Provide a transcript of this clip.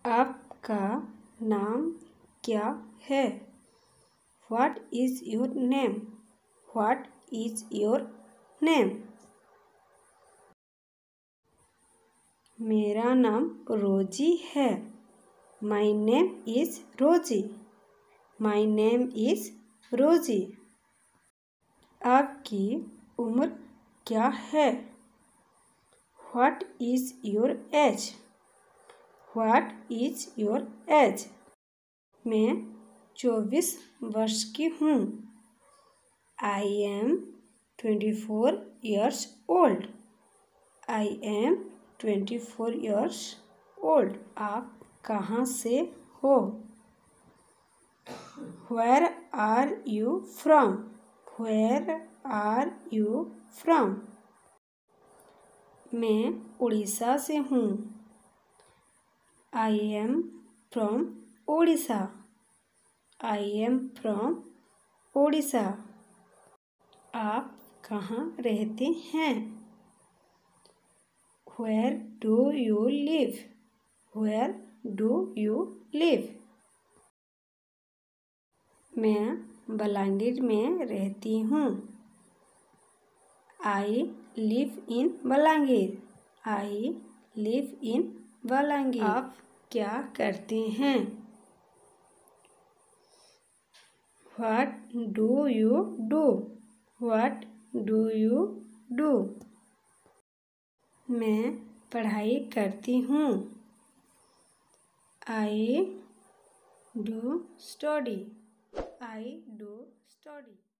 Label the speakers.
Speaker 1: आपका नाम क्या है? What is your name? What is your name? मेरा नाम रोजी है। My name is Rosie. My name is Rosie. आपकी उम्र क्या है? What is your age? What is your age? मैं 24 वर्ष की हूँ। I am 24 years old. I am 24 years old. आप कहाँ से हो? Where are you from? Where are you from? मैं उड़ीसा से हूँ। I am from Odisha. I am from Odisha. आप कहाँ रहते हैं? Where do you live? Where do you live? मैं बलांगीर में रहती हूँ। I live in Balangir. I live in Balangir. आप क्या करते हैं? What do you do? What do you do? मैं पढ़ाई करती हूँ। I do study. I do study.